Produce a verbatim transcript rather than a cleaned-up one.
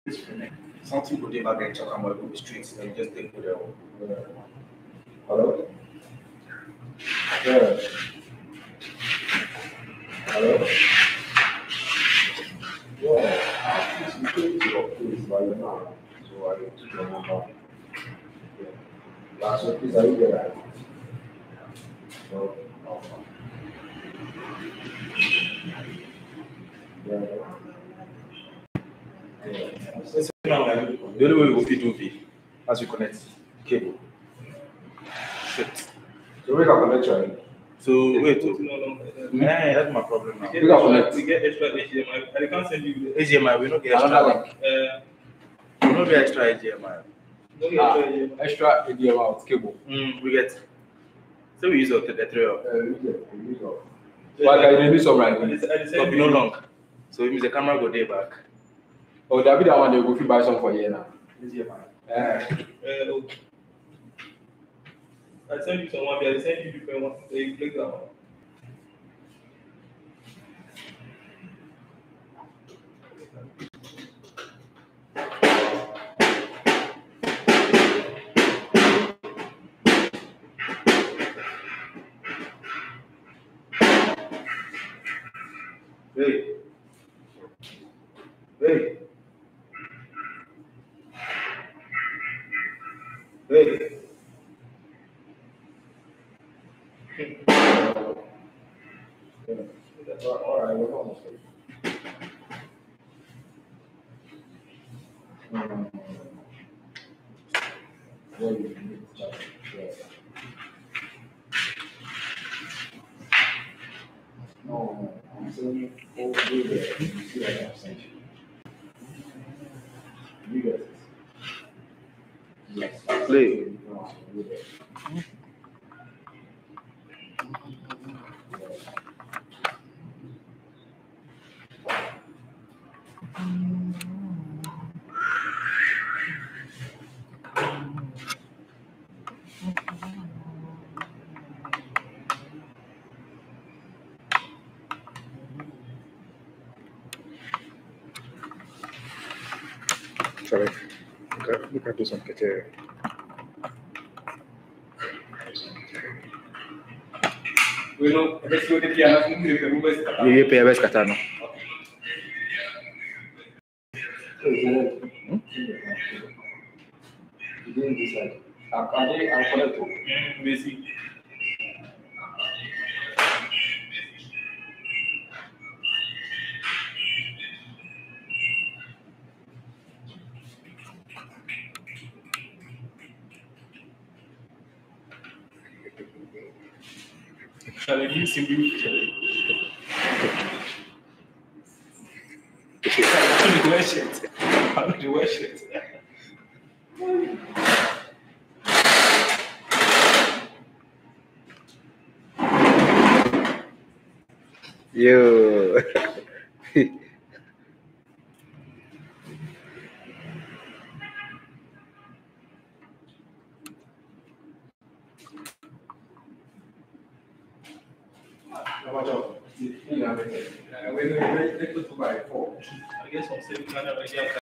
Something could never get check. I'm going to be streets. And just take it out. Hello. Yeah. Hello. Yeah. I think you came to your place by now, so I took your number. Yeah. Last week, please, are you there? No. Yeah. The only way we will fit do V as we connect cable. Shit. So we can connect your end. So wait, oh. Nah, that's my problem now. We can connect. We get extra H D M I. I can't send you H D M I. We don't get extra. Like, uh, we don't get extra H D M I. Don't get ah, extra H D M I with cable. Mm, we get. So we use the the three of. Uh, we get. We use of. Why can you do some right? But no long. So it means the camera go there back. Oh, that be the one they go buy some for you now. Yeah. Uh, uh, I send you some one. I send you different one. They click that one. Hey. Hey. Hey. All right, we're almost there. Um, well, you need to check. No, I'm saying over there. You see what I'm saying? You guys. Yes. Play. Sorry, look at this one. Bueno, adesso io ti hanno un video che non vuoi scattare. Io per scattare. You didn't decide. Are they correct? Basic. Shall I use simply? How do you wear shit? How do you wear shit? Yo. I guess I'll say